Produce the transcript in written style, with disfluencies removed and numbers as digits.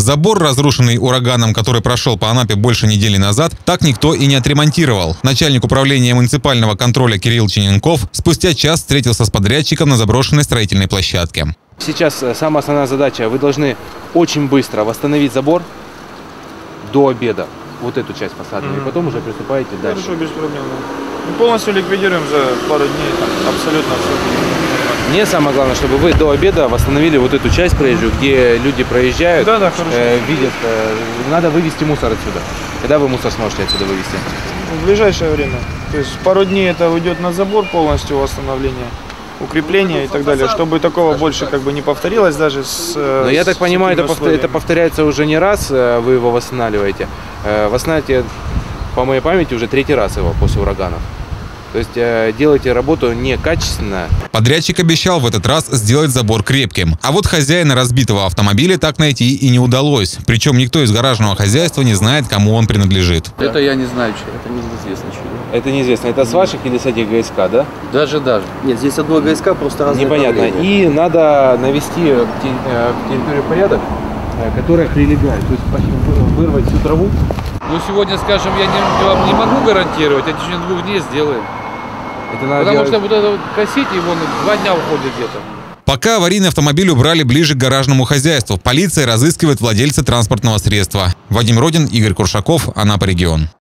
Забор, разрушенный ураганом, который прошел по Анапе больше недели назад, так никто и не отремонтировал. Начальник управления муниципального контроля Кирилл Чиненков спустя час встретился с подрядчиком на заброшенной строительной площадке. Сейчас самая основная задача. Вы должны очень быстро восстановить забор до обеда. Вот эту часть фасада. И потом уже приступаете дальше. Хорошо, без проблем. Мы полностью ликвидируем за пару дней. Абсолютно все. Мне самое главное, чтобы вы до обеда восстановили вот эту часть проезжую, где люди проезжают, хорошо. видят. Надо вывести мусор отсюда. Когда вы мусор сможете отсюда вывести? В ближайшее время. То есть пару дней это уйдет на забор полностью, восстановление, укрепление и так далее, чтобы такого больше не повторилось даже с... Но я так понимаю, это повторяется уже не раз, вы его восстанавливаете. Восстанавливаете, по моей памяти, уже третий раз его после ураганов. То есть делаете работу некачественно. Подрядчик обещал в этот раз сделать забор крепким. А вот хозяина разбитого автомобиля так найти и не удалось. Причем никто из гаражного хозяйства не знает, кому он принадлежит. Это я не знаю, чьи. Это неизвестно, чьи. Это неизвестно. Это с ваших или с этих ГСК, да? Даже. Нет, здесь одно ГСК, просто разные. Непонятно. И надо навести в территорию порядок, которая прилегает. То есть вырвать всю траву. Ну, сегодня, скажем, я вам не могу гарантировать, а в течение 2 дней сделаем. Это надо Потому делать... что вот это косить его 2 дня уходит где-то. Пока аварийный автомобиль убрали ближе к гаражному хозяйству. Полиция разыскивает владельца транспортного средства. Вадим Родин, Игорь Куршаков, Анапа регион.